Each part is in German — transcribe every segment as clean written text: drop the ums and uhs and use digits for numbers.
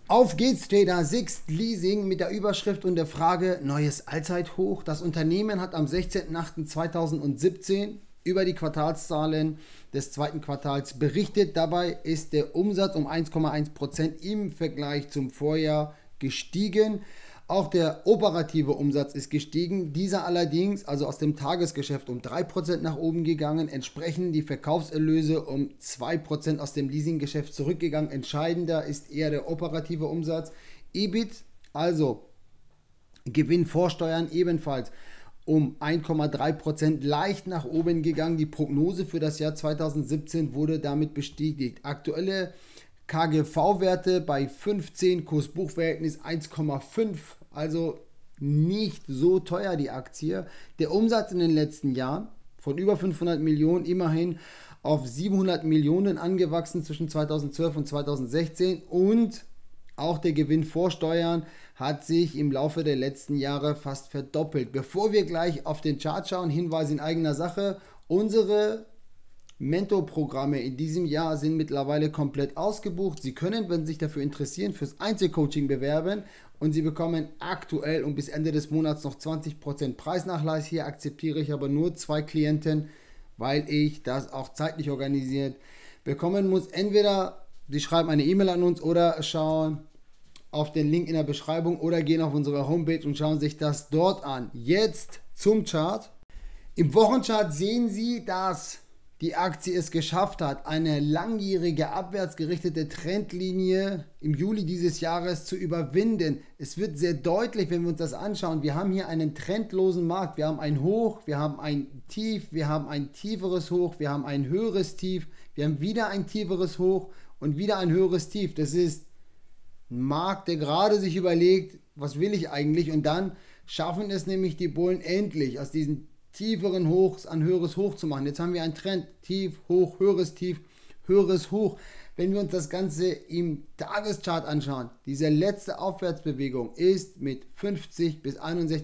Auf geht's, Trader. Sixt Leasing mit der Überschrift und der Frage neues Allzeithoch. Das Unternehmen hat am 16.08.2017 über die Quartalszahlen des zweiten Quartals berichtet. Dabei ist der Umsatz um 1,1% im Vergleich zum Vorjahr gestiegen. Auch der operative Umsatz ist gestiegen. Dieser allerdings, also aus dem Tagesgeschäft, um 3% nach oben gegangen. Entsprechend die Verkaufserlöse um 2% aus dem Leasinggeschäft zurückgegangen. Entscheidender ist eher der operative Umsatz. EBIT, also Gewinn vor Steuern, ebenfalls um 1,3% leicht nach oben gegangen. Die Prognose für das Jahr 2017 wurde damit bestätigt. Aktuelle KGV-Werte bei 15, Kurs-Buch-Verhältnis 1,5, also nicht so teuer die Aktie. Der Umsatz in den letzten Jahren von über 500 Millionen immerhin auf 700 Millionen angewachsen zwischen 2012 und 2016 und auch der Gewinn vor Steuern hat sich im Laufe der letzten Jahre fast verdoppelt. Bevor wir gleich auf den Chart schauen, Hinweis in eigener Sache, unsere Mentorprogramme in diesem Jahr sind mittlerweile komplett ausgebucht. Sie können, wenn Sie sich dafür interessieren, fürs Einzelcoaching bewerben und Sie bekommen aktuell und bis Ende des Monats noch 20% Preisnachlass. Hier akzeptiere ich aber nur 2 Klienten, weil ich das auch zeitlich organisiert bekommen muss. Entweder Sie schreiben eine E-Mail an uns oder schauen auf den Link in der Beschreibung oder gehen auf unsere Homepage und schauen sich das dort an. Jetzt zum Chart. Im Wochenchart sehen Sie, dass die Aktie es geschafft hat, eine langjährige abwärtsgerichtete Trendlinie im Juli dieses Jahres zu überwinden. Es wird sehr deutlich, wenn wir uns das anschauen. Wir haben hier einen trendlosen Markt. Wir haben ein Hoch, wir haben ein Tief, wir haben ein tieferes Hoch, wir haben ein höheres Tief, wir haben wieder ein tieferes Hoch und wieder ein höheres Tief. Das ist ein Markt, der gerade sich überlegt, was will ich eigentlich? Und dann schaffen es nämlich die Bullen endlich aus diesen tieferen Hochs an höheres Hoch zu machen. Jetzt haben wir einen Trend, Tief, Hoch, höheres Tief, höheres Hoch. Wenn wir uns das Ganze im Tageschart anschauen, diese letzte Aufwärtsbewegung ist mit 50 bis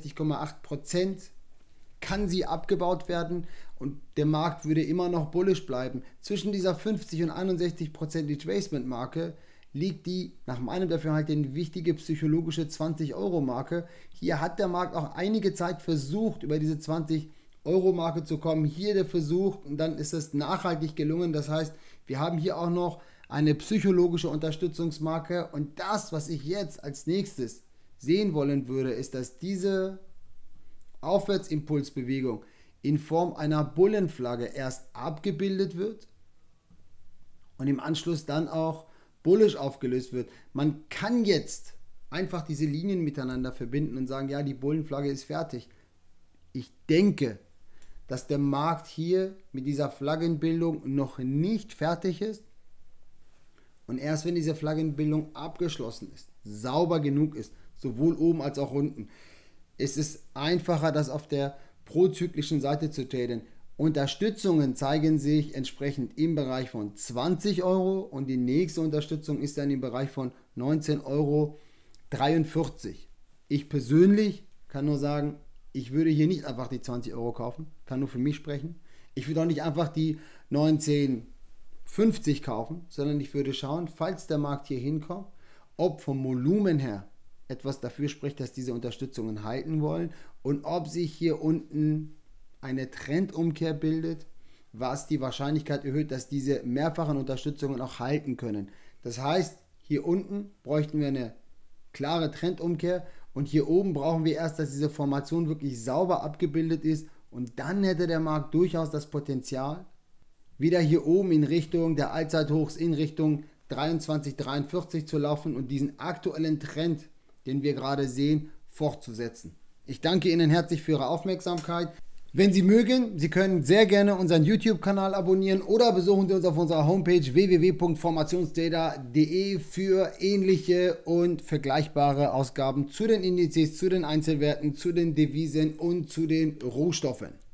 61,8%, kann sie abgebaut werden und der Markt würde immer noch bullish bleiben. Zwischen dieser 50 und 61% Retracement-Marke liegt die, nach meinem Dafürhalten, wichtige psychologische 20-Euro-Marke. Hier hat der Markt auch einige Zeit versucht, über diese 20-Euro-Marke zu kommen. Hier der Versuch und dann ist es nachhaltig gelungen. Das heißt, wir haben hier auch noch eine psychologische Unterstützungsmarke. Und das, was ich jetzt als nächstes sehen wollen würde, ist, dass diese Aufwärtsimpulsbewegung in Form einer Bullenflagge erst abgebildet wird und im Anschluss dann auch bullish aufgelöst wird. Man kann jetzt einfach diese Linien miteinander verbinden und sagen, ja, die Bullenflagge ist fertig. Ich denke, dass der Markt hier mit dieser Flaggenbildung noch nicht fertig ist und erst wenn diese Flaggenbildung abgeschlossen ist, sauber genug ist, sowohl oben als auch unten, ist es einfacher, das auf der prozyklischen Seite zu traden. Unterstützungen zeigen sich entsprechend im Bereich von 20 Euro und die nächste Unterstützung ist dann im Bereich von 19,43 Euro. Ich persönlich kann nur sagen, ich würde hier nicht einfach die 20 Euro kaufen, kann nur für mich sprechen. Ich würde auch nicht einfach die 19,50 kaufen, sondern ich würde schauen, falls der Markt hier hinkommt, ob vom Volumen her etwas dafür spricht, dass diese Unterstützungen halten wollen und ob sich hier unten eine Trendumkehr bildet, was die Wahrscheinlichkeit erhöht, dass diese mehrfachen Unterstützungen auch halten können. Das heißt, hier unten bräuchten wir eine klare Trendumkehr und hier oben brauchen wir erst, dass diese Formation wirklich sauber abgebildet ist und dann hätte der Markt durchaus das Potenzial, wieder hier oben in Richtung der Allzeithochs, in Richtung 23,43 zu laufen und diesen aktuellen Trend, den wir gerade sehen, fortzusetzen. Ich danke Ihnen herzlich für Ihre Aufmerksamkeit. Wenn Sie mögen, Sie können sehr gerne unseren YouTube-Kanal abonnieren oder besuchen Sie uns auf unserer Homepage www.formationstrader.de für ähnliche und vergleichbare Ausgaben zu den Indizes, zu den Einzelwerten, zu den Devisen und zu den Rohstoffen.